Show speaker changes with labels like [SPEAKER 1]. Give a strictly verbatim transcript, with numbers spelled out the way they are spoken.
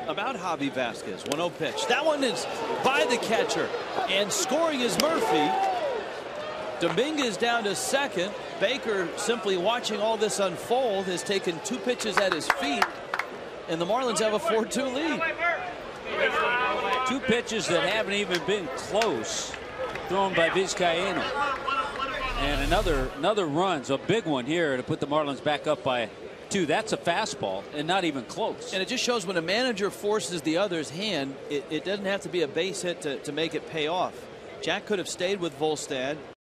[SPEAKER 1] about Javi Vasquez. one oh pitch. That one is by the catcher. And scoring is Murphy. Dominguez down to second. Baker, simply watching all this unfold, has taken two pitches at his feet. And the Marlins have a four two lead.
[SPEAKER 2] Two pitches that haven't even been close, thrown by Vizcaino. And another another run, so a big one here to put the Marlins back up by two. That's a fastball and not even close.
[SPEAKER 1] And it just shows when a manager forces the other's hand, it, it doesn't have to be a base hit to, to make it pay off. Jack could have stayed with Volstad.